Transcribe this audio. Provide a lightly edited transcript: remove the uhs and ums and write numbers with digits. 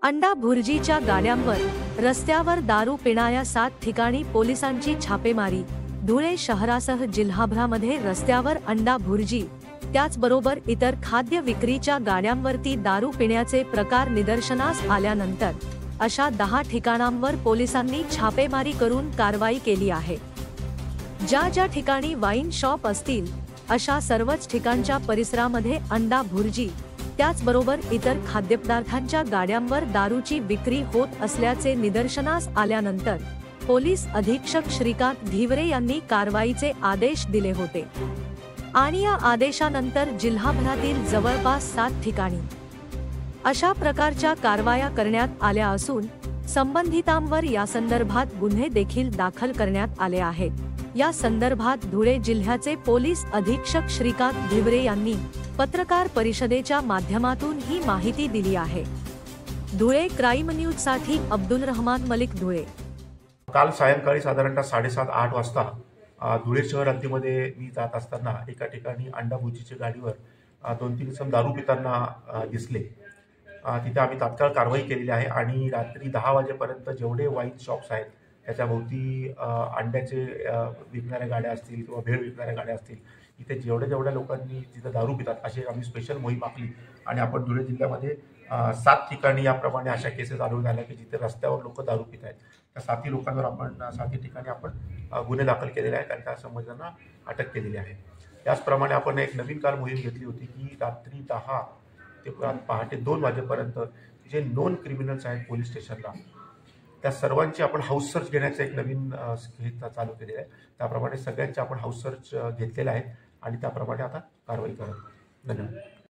अंडा भुर्जीच्या गाड्यांवर रस्त्यावर दारू पिणाऱ्या 7 ठिकाणी पोलिसांची छापेमारी। धुळे शहरासह जिल्हाभरामध्ये रस्त्यावर अंडा भुर्जी त्याचबरोबर इतर खाद्य विक्रीच्या गाड्यांवरती दारू पिण्याचे प्रकार निदर्शनास आल्यानंतर अशा 10 ठिकाणांवर पोलिसांनी छापेमारी करून कारवाई केली आहे। ज्या ठिकाणी वाईन शॉप असतील अशा सर्वच ठिकाणच्या परिसरामध्ये अंडा भुर्जी त्याचबरोबर इतर खाद्यपदार्थांच्या गाड्यांवर दारूची विक्री होत असल्याचे निदर्शनास आल्यानंतर पोलीस अधीक्षक श्रीकांत धिवरे यांनी कारवाईचे आदेश दिले होते आणि या आदेशानंतर जिल्हाभरातील जवळपास 7 ठिकाणी अशा प्रकारच्या कारवाया करण्यात आल्या असून संबंधितांवर यासंदर्भात गुन्हे देखील दाखल करण्यात आले आहेत। या संदर्भात धुळे जिल्ह्याचे पोलीस अधीक्षक श्रीकांत धिवरे यांनी पत्रकार परिषदेच्या माध्यमातून ही माहिती दिली आहे। धुळे क्राईम न्यूज साठी अब्दुल रहमान मलिक, धुळे। काल सायंकाळी साधारणतः 7:30-8 वाजता धुळे शहर हद्दीमध्ये मी जात असताना एका ठिकाणी अंडा भुर्जीच्या गाडीवर 2-3 इसम दारू पिताना दिसले। तिथे आम्ही तात्काळ कारवाई केलेली आहे आणि रात्री 10 वाजेपर्यंत जेवढे वाईन शॉप्स आहेत त्याच्या भोवती अंड्याचे विकणाऱ्या गाड्या असतील किंवा भेळ विकणाऱ्या गाड्या असतील, इथे जेवढ्या लोकांनी तिथं दारू पितात अशी आम्ही स्पेशल मोहीम आखली आणि आपण धुळे जिल्ह्यामध्ये 7 ठिकाणी याप्रमाणे अशा केसेस आढळून आल्या की जिथे रस्त्यावर लोक दारू पित आहेत। त्या 7 लोकांवर आपण 7 ठिकाणी आपण गुन्हे दाखल केलेले आहेत आणि त्या संबंधितांना अटक केलेली आहे। त्याचप्रमाणे आपण एक नवीन काल मोहीम घेतली होती की रात्री 10 ते पहाटे 2 वाजेपर्यंत जे नॉन क्रिमिनल्स आहेत पोलीस स्टेशनला त्या सर्वांची आपण हाऊस सर्च घेण्याचं एक नवीन चालू केलेलं आहे। त्याप्रमाणे सगळ्यांचे आपण हाऊस सर्च घेतलेले आहेत आणि त्याप्रमाणे आता कारवाई करत। धन्यवाद।